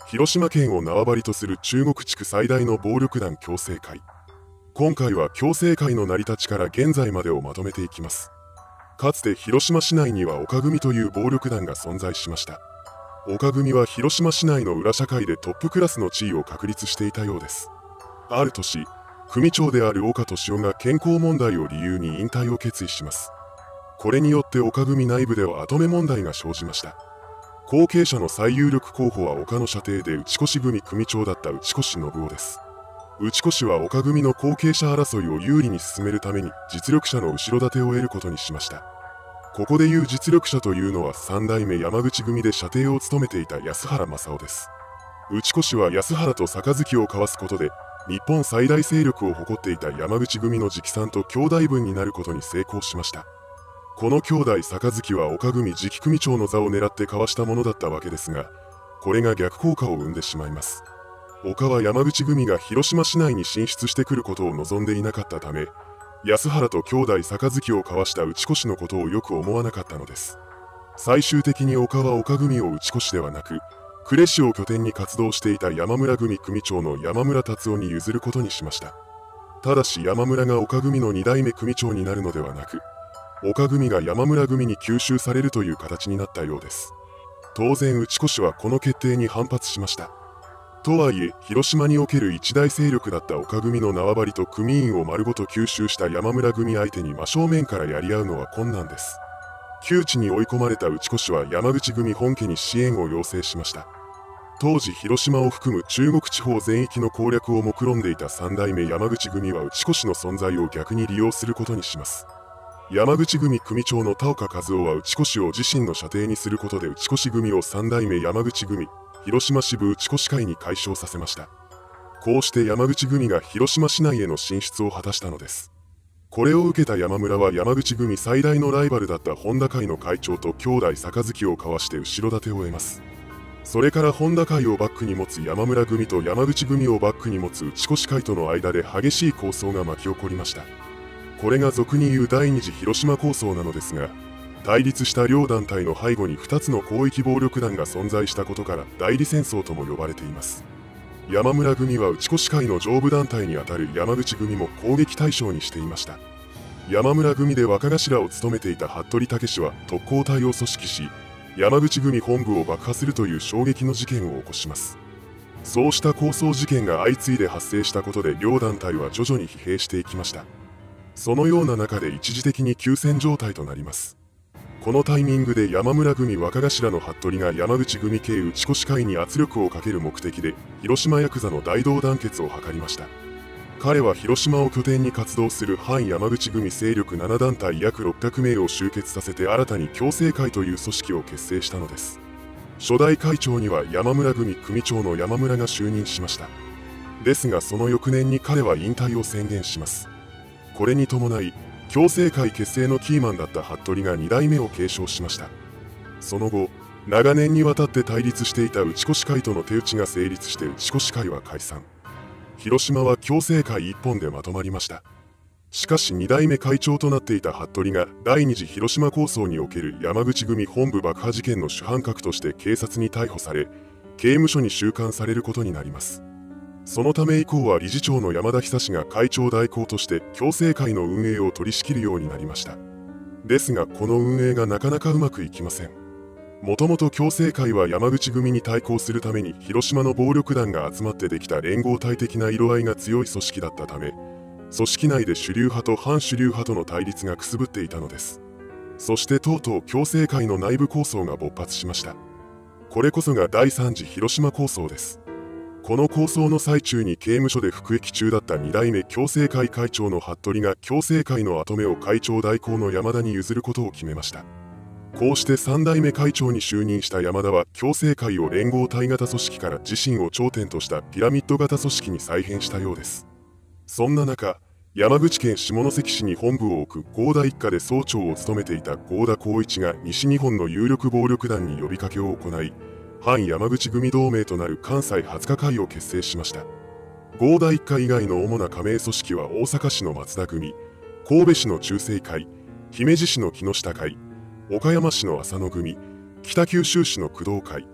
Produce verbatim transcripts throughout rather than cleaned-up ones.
広島県を縄張りとする中国地区最大の暴力団共生会。今回は共生会の成り立ちから現在までをまとめていきます。かつて広島市内には岡組という暴力団が存在しました。岡組は広島市内の裏社会でトップクラスの地位を確立していたようです。ある年、組長である岡敏夫が健康問題を理由に引退を決意します。これによって岡組内部では跡目問題が生じました。後継者の最有力候補は岡の舎弟で内越組組長だった内越信夫です。内越は岡組の後継者争いを有利に進めるために実力者の後ろ盾を得ることにしました。ここでいう実力者というのは三代目山口組で舎弟を務めていた安原正夫です。内越は安原と杯を交わすことで日本最大勢力を誇っていた山口組の直参と兄弟分になることに成功しました。この兄弟杯は岡組次期組長の座を狙って交わしたものだったわけですが、これが逆効果を生んでしまいます。岡は山口組が広島市内に進出してくることを望んでいなかったため、安原と兄弟杯を交わした内越のことをよく思わなかったのです。最終的に岡は岡組を内越ではなく、呉市を拠点に活動していた山村組組長の山村達夫に譲ることにしました。ただし山村が岡組のに代目組長になるのではなく、岡組が山村組に吸収されるという形になったようです。当然内越はこの決定に反発しました。とはいえ広島における一大勢力だった岡組の縄張りと組員を丸ごと吸収した山村組相手に真正面からやり合うのは困難です。窮地に追い込まれた内越は山口組本家に支援を要請しました。当時広島を含む中国地方全域の攻略を目論んでいた三代目山口組は内越の存在を逆に利用することにします。山口組組長の田岡和夫は内越を自身の舎弟にすることで内越組を三代目山口組広島支部内越会に改称させました。こうして山口組が広島市内への進出を果たしたのです。これを受けた山村は山口組最大のライバルだった本田会の会長と兄弟杯を交わして後ろ盾を得ます。それから本田会をバックに持つ山村組と山口組をバックに持つ内越会との間で激しい抗争が巻き起こりました。これが俗に言う第二次広島抗争なのですが、対立した両団体の背後にふたつの広域暴力団が存在したことから代理戦争とも呼ばれています。山村組は内越会の上部団体にあたる山口組も攻撃対象にしていました。山村組で若頭を務めていた服部武は特攻隊を組織し、山口組本部を爆破するという衝撃の事件を起こします。そうした抗争事件が相次いで発生したことで両団体は徐々に疲弊していきました。そのような中で一時的に休戦状態となります。このタイミングで山村組若頭の服部が山口組系内越会に圧力をかける目的で広島ヤクザの大同団結を図りました。彼は広島を拠点に活動する反山口組勢力なな団体約ろっぴゃくめいを集結させて新たに共生会という組織を結成したのです。初代会長には山村組組長の山村が就任しました。ですがその翌年に彼は引退を宣言します。これに伴い共生会結成のキーマンだった服部がに代目を継承しました。その後長年にわたって対立していた内越会との手打ちが成立して内越会は解散。広島は共生会一本でまとまりました。しかしに代目会長となっていた服部が第二次広島抗争における山口組本部爆破事件の主犯格として警察に逮捕され、刑務所に収監されることになります。そのため以降は理事長の山田久が会長代行として共生会の運営を取り仕切るようになりました。ですがこの運営がなかなかうまくいきません。もともと共生会は山口組に対抗するために広島の暴力団が集まってできた連合体的な色合いが強い組織だったため、組織内で主流派と反主流派との対立がくすぶっていたのです。そしてとうとう共生会の内部抗争が勃発しました。これこそが第三次広島抗争です。この抗争の最中に刑務所で服役中だったに代目共生会会長の服部が共生会の跡目を会長代行の山田に譲ることを決めました。こうしてさん代目会長に就任した山田は共生会を連合体型組織から自身を頂点としたピラミッド型組織に再編したようです。そんな中、山口県下関市に本部を置く合田一家で総長を務めていた合田光一が西日本の有力暴力団に呼びかけを行い、反山口組同盟となる関西はつか会を結成しました。合田一家以外の主な加盟組織は大阪市の松田組、神戸市の中生会、姫路市の木下会、岡山市の浅野組、北九州市の工藤会、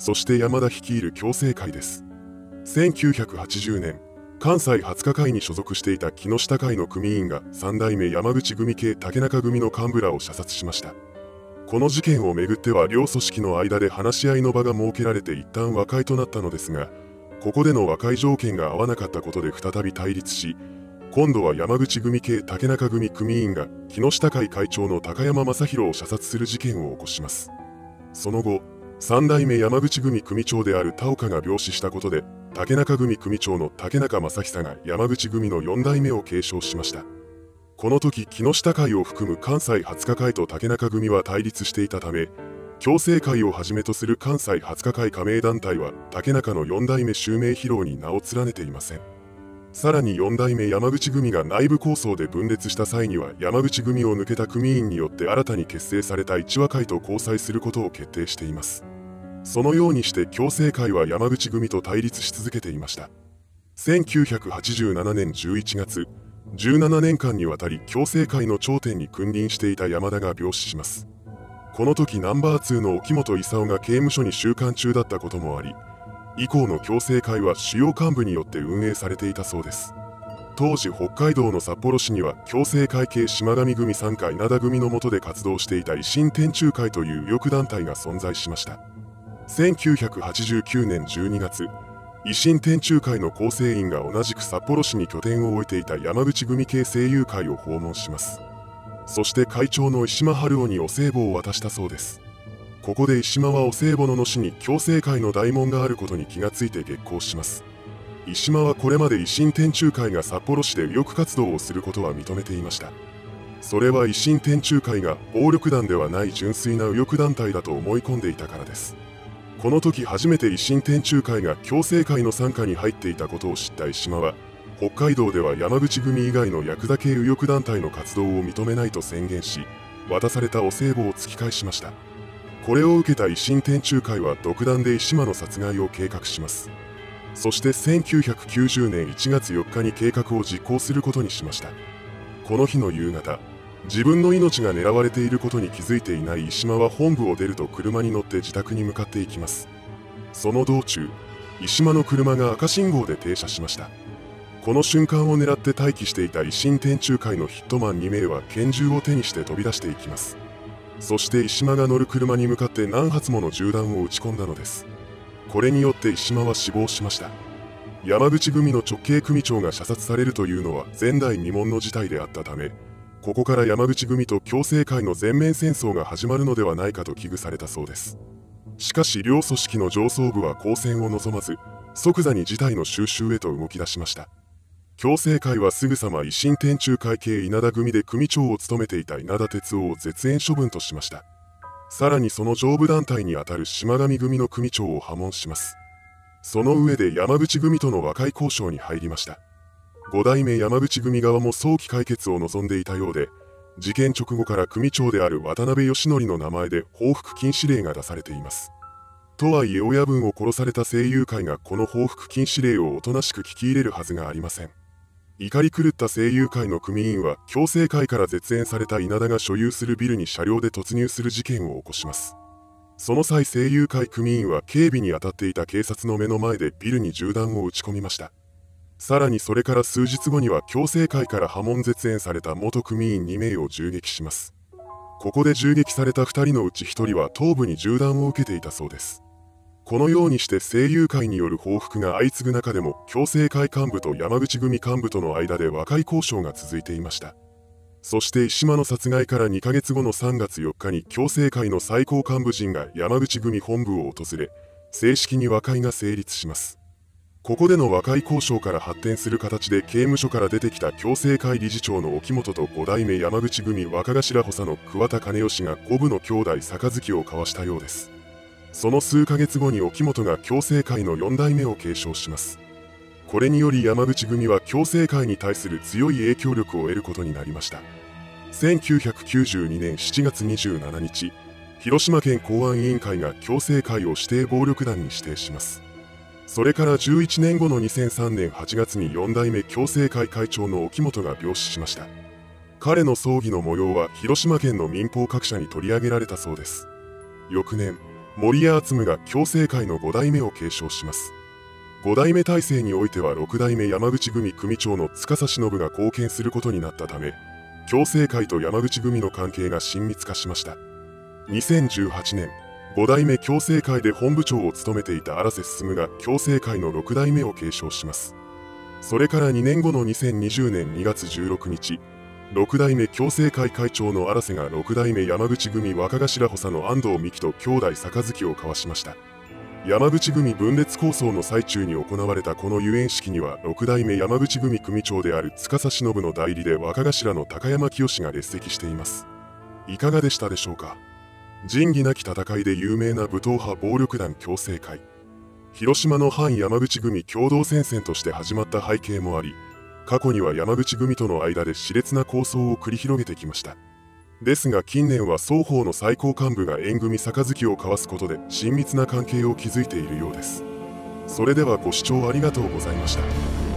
そして山田率いる共生会です。せんきゅうひゃくはちじゅうねん、関西はつか会に所属していた木下会の組員が三代目山口組系竹中組の幹部らを射殺しました。この事件をめぐっては両組織の間で話し合いの場が設けられて一旦和解となったのですが、ここでの和解条件が合わなかったことで再び対立し、今度は山口組系竹中組組員が木下会会長の高山正弘を射殺する事件を起こします。その後、三代目山口組組長である田岡が病死したことで、竹中組組長の竹中正久が山口組のよん代目を継承しました。この時、木下会を含む関西はつか会と竹中組は対立していたため、共生会をはじめとする関西はつか会加盟団体は竹中のよん代目襲名披露に名を連ねていません。さらによん代目山口組が内部抗争で分裂した際には山口組を抜けた組員によって新たに結成された一和会と交際することを決定しています。そのようにして共生会は山口組と対立し続けていました。せんきゅうひゃくはちじゅうななねんじゅういちがつ、じゅうななねんかんにわたり共生会の頂点に君臨していた山田が病死します。この時ナンバーツーの沖本勲が刑務所に収監中だったこともあり、以降の共生会は主要幹部によって運営されていたそうです。当時北海道の札幌市には共生会系島上組さん会灘組の下で活動していた維新天中会という右翼団体が存在しました。せんきゅうひゃくはちじゅうきゅうねんじゅうにがつ、維新天中会の構成員が同じく札幌市に拠点を置いていた山口組系声優会を訪問します。そして会長の石間春夫にお歳暮を渡したそうです。ここで石間はお歳暮ののしに共生会の大門があることに気がついて激高します。石間はこれまで維新天中会が札幌市で右翼活動をすることは認めていました。それは維新天中会が暴力団ではない純粋な右翼団体だと思い込んでいたからです。この時初めて維新天中会が共生会の傘下に入っていたことを知った石間は、北海道では山口組以外のヤクザ系右翼団体の活動を認めないと宣言し、渡されたお歳暮を突き返しました。これを受けた維新天中会は独断で石間の殺害を計画します。そしてせんきゅうひゃくきゅうじゅうねんいちがつよっかに計画を実行することにしました。この日の夕方、自分の命が狙われていることに気づいていない石間は本部を出ると車に乗って自宅に向かっていきます。その道中、石間の車が赤信号で停車しました。この瞬間を狙って待機していた維新天中会のヒットマンにめいは拳銃を手にして飛び出していきます。そして石間が乗る車に向かって何発もの銃弾を撃ち込んだのです。これによって石間は死亡しました。山口組の直系組長が射殺されるというのは前代未聞の事態であったため、ここから山口組と共生会の全面戦争が始まるのではないかと危惧されたそうです。しかし両組織の上層部は交戦を望まず、即座に事態の収拾へと動き出しました。共生会はすぐさま維新天中会系稲田組で組長を務めていた稲田哲夫を絶縁処分としました。さらにその上部団体にあたる島上組の組長を破門します。その上で山口組との和解交渉に入りました。ご代目山口組側も早期解決を望んでいたようで、事件直後から組長である渡辺義則の名前で報復禁止令が出されています。とはいえ親分を殺された声優会がこの報復禁止令をおとなしく聞き入れるはずがありません。怒り狂った声優会の組員は共生会から絶縁された稲田が所有するビルに車両で突入する事件を起こします。その際声優会組員は警備に当たっていた警察の目の前でビルに銃弾を撃ち込みました。さらにそれから数日後には共生会から破門絶縁された元組員にめいを銃撃します。ここで銃撃されたふたりのうちひとりは頭部に銃弾を受けていたそうです。このようにして声優会による報復が相次ぐ中でも共生会幹部と山口組幹部との間で和解交渉が続いていました。そして石間の殺害からにかげつごのさんがつよっかに共生会の最高幹部陣が山口組本部を訪れ、正式に和解が成立します。ここでの和解交渉から発展する形で刑務所から出てきた共生会理事長の沖本とご代目山口組若頭補佐の桑田兼義が五部の兄弟杯を交わしたようです。その数ヶ月後に沖本が共生会のよん代目を継承します。これにより山口組は共生会に対する強い影響力を得ることになりました。せんきゅうひゃくきゅうじゅうにねんしちがつにじゅうしちにち、広島県公安委員会が共生会を指定暴力団に指定します。それからじゅういちねんごのにせんさんねんはちがつによん代目共生会会長の沖本が病死しました。彼の葬儀の模様は広島県の民放各社に取り上げられたそうです。翌年、 森谷敦夢が共生会のご代目を継承します。ご代目体制においてはろく代目山口組組長の司忍が貢献することになったため、共生会と山口組の関係が親密化しました。にせんじゅうはちねん、ご代目共生会で本部長を務めていた荒瀬進が共生会のろく代目を継承します。それからにねんごのにせんにじゅうねんにがつじゅうろくにち、ろく代目共生会会長の荒瀬がろく代目山口組若頭補佐の安藤美希と兄弟杯を交わしました。山口組分裂構想の最中に行われたこの遊園式にはろく代目山口組組長である司忍の代理で若頭の高山清が列席しています。いかがでしたでしょうか。仁義なき戦いで有名な武闘派暴力団共生会。広島の反山口組共同戦線として始まった背景もあり、過去には山口組との間で熾烈な抗争を繰り広げてきました。ですが近年は双方の最高幹部が縁組杯を交わすことで親密な関係を築いているようです。それではご視聴ありがとうございました。